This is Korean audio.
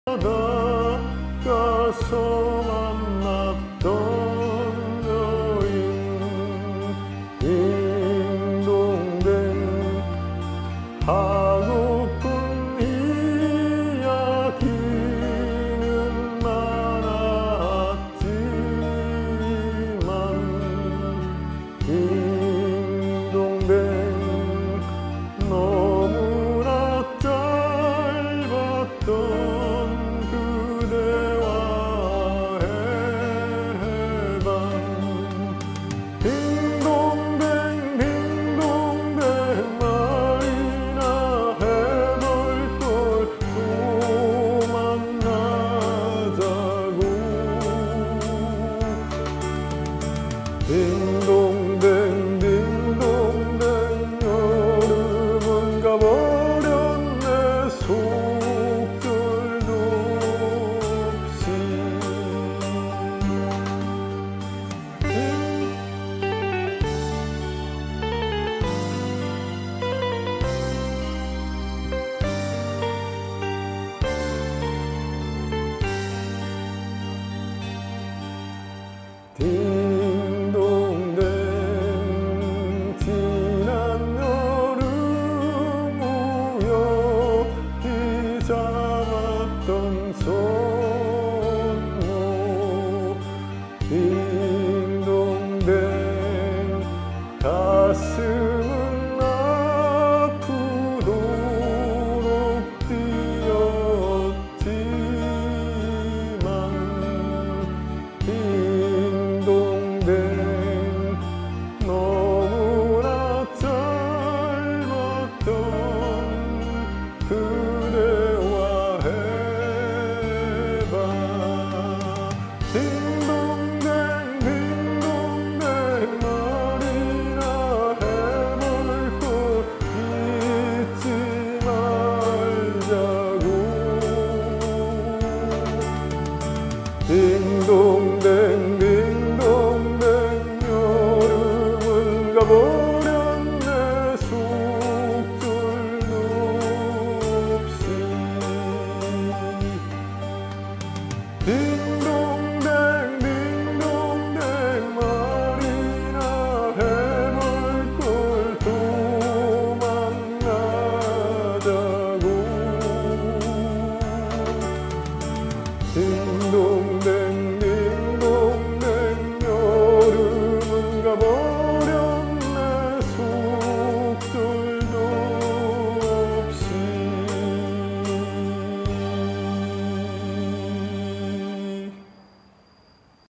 바닷가서 만났던 여인 딩동댕 하고픈 이야기는 많았지만 딩동댕 너무나 짧았던 그대와의 해방 딩동댕 딩동댕 말이나 해볼 걸 또 만나자고 딩동댕 딩동댕 여름은 가버렸네 속절도 없이 딩동댕 지난 여름 우연히 잡았던 손목 딩동댕 가슴은 아프도록 뛰었지만 딩동댕 너무나 짧았던 그대와 해방 딩동댕 딩동댕 말이나 해볼 걸 잊지 말자고 딩동댕 딩동댕 여름은 가버렸네 속절도 없이 딩동댕 딩동댕 말이나 해볼 걸 또 만나자고